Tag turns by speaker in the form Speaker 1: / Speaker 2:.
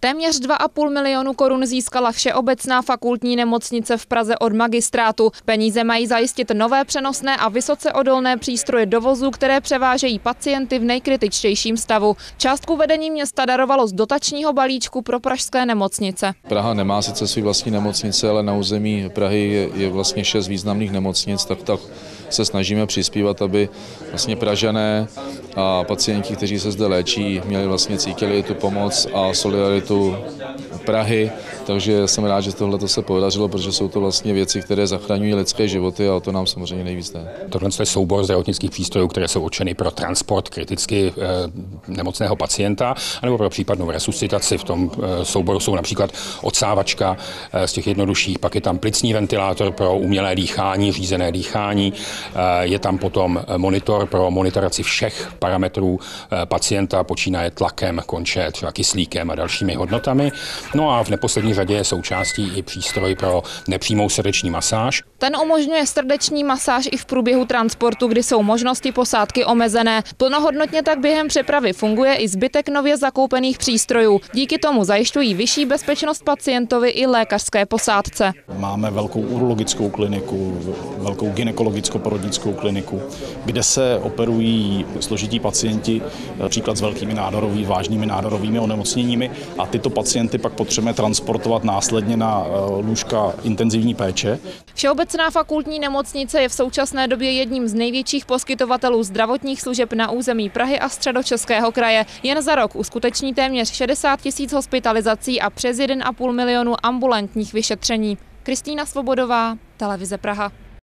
Speaker 1: Téměř 2,5 milionu korun získala Všeobecná fakultní nemocnice v Praze od magistrátu. Peníze mají zajistit nové přenosné a vysoce odolné přístroje do vozů, které převážejí pacienty v nejkritičtějším stavu. Částku vedení města darovalo z dotačního balíčku pro pražské nemocnice.
Speaker 2: Praha nemá sice svý vlastní nemocnice, ale na území Prahy je vlastně 6 významných nemocnic, tak se snažíme přispívat, aby vlastně Pražané a pacienti, kteří se zde léčí, cítili tu pomoc a solidaritu Prahy, takže jsem rád, že tohle se podařilo, protože jsou to vlastně věci, které zachraňují lidské životy a o to nám samozřejmě nejvíc jde.
Speaker 3: Tohle je soubor zdravotnických přístrojů, které jsou určeny pro transport kriticky nemocného pacienta nebo pro případnou resuscitaci. V tom souboru jsou například odsávačka z těch jednodušších, pak je tam plicní ventilátor pro umělé dýchání, řízené dýchání, je tam potom monitor pro monitoraci všech parametrů pacienta, počínaje tlakem, konče třeba kyslíkem a dalšími hodnotami. No a v neposlední řadě je součástí i přístroj pro nepřímou srdeční masáž.
Speaker 1: Ten umožňuje srdeční masáž i v průběhu transportu, kdy jsou možnosti posádky omezené. Plnohodnotně tak během přepravy funguje i zbytek nově zakoupených přístrojů. Díky tomu zajišťují vyšší bezpečnost pacientovi i lékařské posádce.
Speaker 4: Máme velkou urologickou kliniku, velkou gynekologicko-porodnickou kliniku, kde se operují složití pacienti, například s velkými vážnými nádorovými onemocněními, a tyto pacienty pak potřebujeme transportovat následně na lůžka intenzivní péče.
Speaker 1: Všeobecná fakultní nemocnice je v současné době jedním z největších poskytovatelů zdravotních služeb na území Prahy a Středočeského kraje. Jen za rok uskuteční téměř 60 000 hospitalizací a přes 1,5 milionu ambulantních vyšetření. Kristýna Svobodová, Televize Praha.